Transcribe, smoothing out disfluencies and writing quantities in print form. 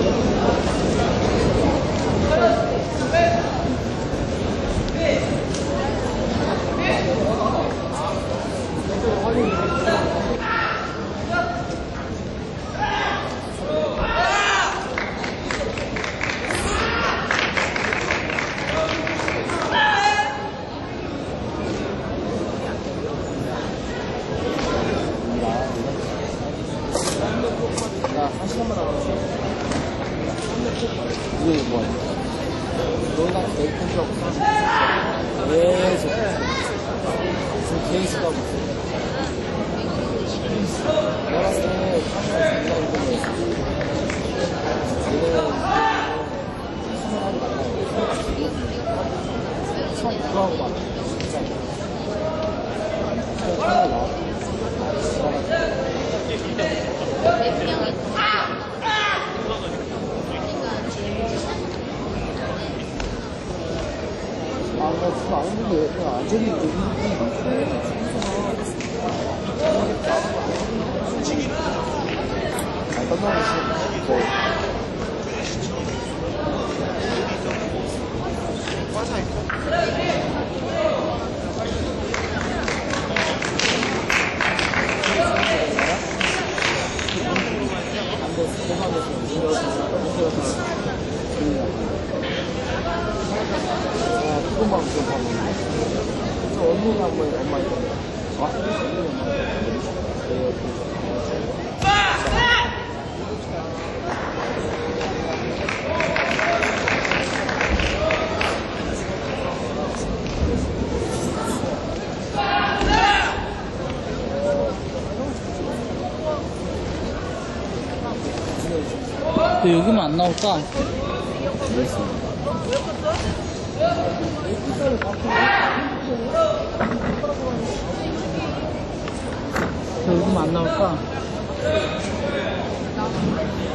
한 시간만 남았어. 이게 뭐야? 너희가 내일 펜트라고 계속 지금 계속 하고 있어. 내가 봤을 때 카메라 존나 힘들어. 얘네는 카메라하고 말라고 처음 그거하고 막 진짜 카메라 나와. 나 지금 안 했는데 그냥 안전이 있는데 안 끝나고 있어. 조금만 좀 봐보는데 저 언니가 한번 엄마 있던데 와? 왜 여기만 안 나올까? 왜 여기만 안 나올까?